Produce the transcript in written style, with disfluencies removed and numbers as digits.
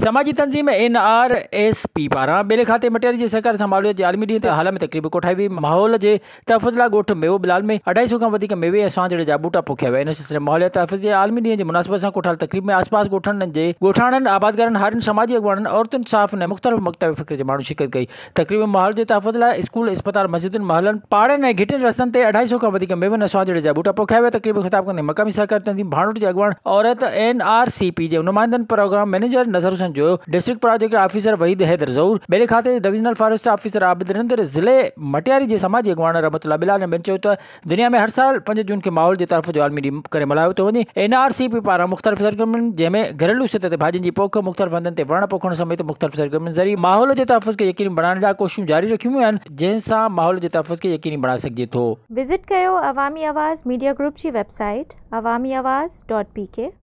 समाजी तंज़ीम NRSP पारां ॿेले खाते मटियारी जे सहकार सां माहौलियत जे आलमी ॾींहं ते हाल में तकरीब कोठाई हुई। माहौल जे तहफ़ुज़ लाइ ॻोठ मेवो बिलाल में 250 खां वधीक मेवे ऐं स्वांजड़े जा बूटा पोखिया विया। इन सिलसिले में माहौलियत तहफ़ुज़ जे आलमी ॾींहं जे मुनासिबत सां कोठाल तकरीब में आसपास ॻोठनि जे ॻोठाणनि, आबादगारनि, हारियुनि, समाजी अॻुवाणनि, औरतुनि, साफ़ ऐं मुख़्तलिफ़ मकतब फ़िक्र जे माण्हुनि शिरकत कई। तकरीब में माहौल जे तहफ़ुज़ लाइ स्कूल, इस्पताल, मस्जिदुनि, महलनि, पाड़नि ऐं घिटियुनि रस्तनि ते 250 खां वधीक मेवनि ऐं स्वांजड़े जा बूटा पोखिया विया। तकरीब में ख़िताब कंदे मक़ामी सहकारी तंज़ीम भाणुट जे अॻुवाण औरत NRCP जे नुमाइंदनि, program manager Nazar Hussain Joyo, district project officer Waheed Haider Zahoor, ॿेले खाते divisional forest officer Abid Rinder, ज़िले मटियारी जे समाजी अॻुवाण रहमतुल्लाह बिलाल ऐं ॿियनि चयो त दुनिया में हर साल 5 जून खे माहौल जे तरफ़ जो आलमी ॾींहुं करे मल्हायो थो वञे। NRCP पारां मुख़्तलिफ़ सरगर्मियुनि जंहिंमें घरेलू सतह ते भाॼियुनि जी पोख, मुख़्तलिफ़ हंधनि ते वण पोखण समेत मुख़्तलिफ़ सरगर्मियुनि ज़रिए माहौल जे तहफ़ुज़ खे यकीनी बणाइण लाइ कोशिशूं जारी रखियूं वियूं आहिनि, जंहिंसां माहौल जे तहफ़ुज़ खे यकीनी बणाए सघिजे थो। विज़िट कयो अवामी आवाज़ मीडिया ग्रुप जी वेबसाइट awamiawaz.pk